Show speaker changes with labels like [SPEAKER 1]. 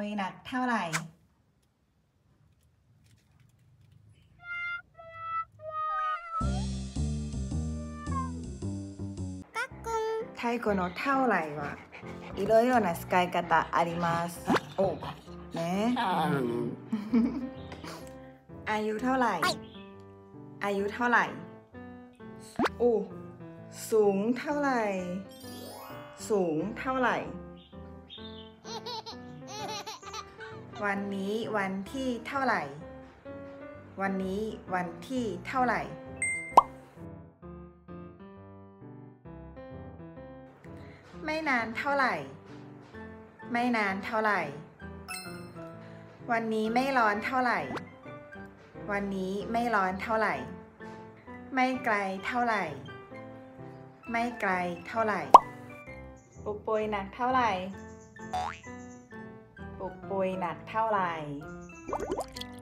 [SPEAKER 1] ยหนักเท่าไหร่ไทย語のเท่าไหร่はいろいろな使い方ありますโอ้ねอายุเท่าไหร่อายุเท่าไหร่โอ้สูงเท่าไหร่สูงเท่าไหร่วันนี้วันที่เท่าไหร่วันนี้วันที่เท่าไหร่ไม่นานเท่าไหร่ไม่นานเท่าไหร่วันนี้ไม่ร้อนเท่าไหร่วันนี้ไม่ร้อนเท่าไหร่ไม่ไกลเท่าไหร่ไม่ไกลเท่าไหร่ปุกปุยหนักเท่าไหร่ปุกปุยหนักเท่าไหร่